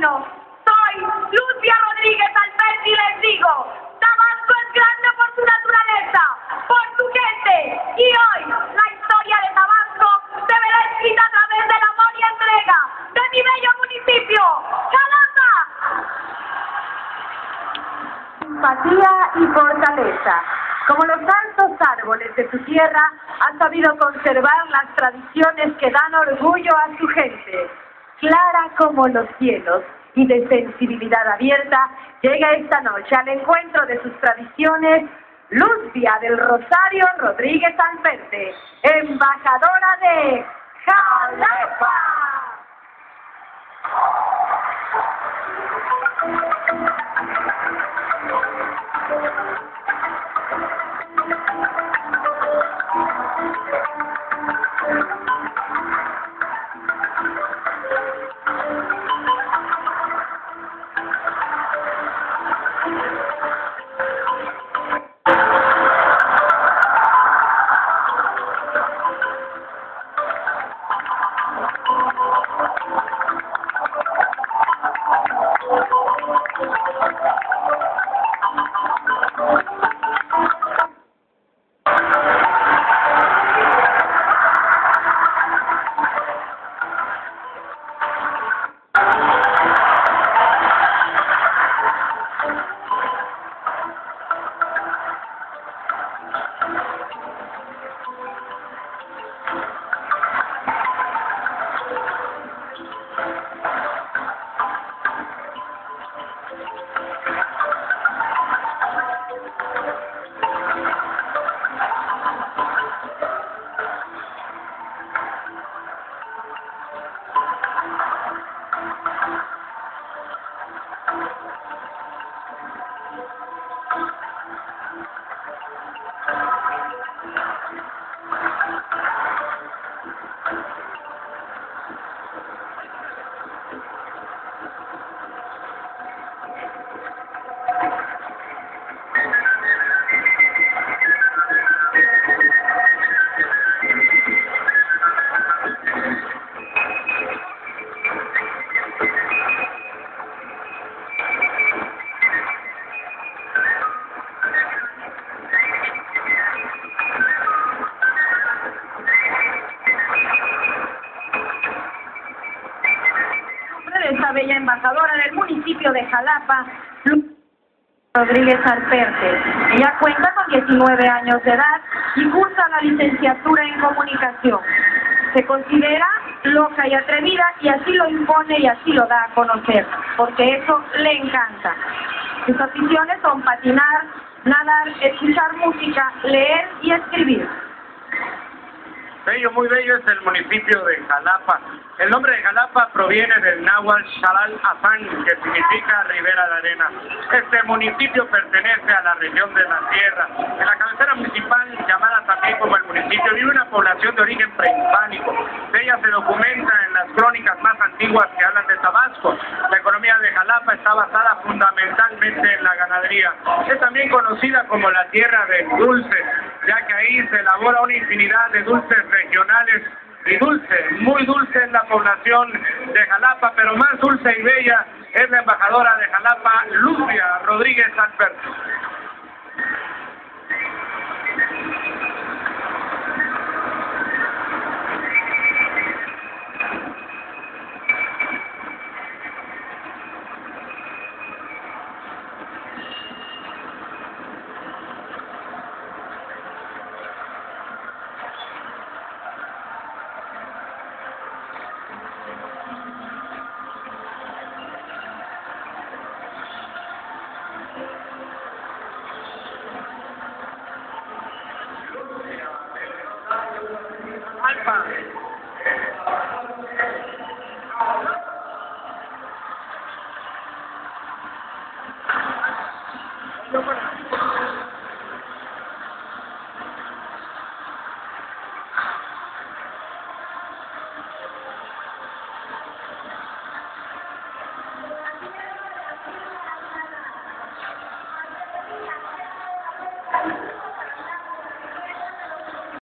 camino. Soy Luzbia Rodríguez Alberti y les digo, Tabasco es grande por su naturaleza, por su gente, y hoy la historia de Tabasco se verá escrita a través del amor y entrega de mi bello municipio, Jalapa. Simpatía y fortaleza. Como los altos árboles de tu tierra, has sabido conservar las tradiciones que dan orgullo a su gente. Clara como los cielos y de sensibilidad abierta, llega esta noche al encuentro de sus tradiciones Luzbia del Rosario Rodríguez Alperte, embajadora de Jalapa. Esta bella embajadora del municipio de Jalapa, Rodríguez Alperte. Ella cuenta con 19 años de edad y cursa la licenciatura en comunicación. Se considera loca y atrevida y así lo impone y así lo da a conocer, porque eso le encanta. Sus aficiones son patinar, nadar, escuchar música, leer y escribir. Bello, muy bello es el municipio de Jalapa. El nombre de Jalapa proviene del náhuatl Xalal Azán, que significa ribera de arena. Este municipio pertenece a la región de la Sierra. En la cabecera municipal, llamada también como el municipio, vive una población de origen prehispánico. Ella se documenta en las crónicas más antiguas que hablan de Tabasco. La economía de Jalapa está basada fundamentalmente en la ganadería. Es también conocida como la tierra de dulces, ya que ahí se elabora una infinidad de dulces regionales y dulce, muy dulce es la población de Jalapa, pero más dulce y bella es la embajadora de Jalapa, Luzbia Rodríguez Alperte. Alfa.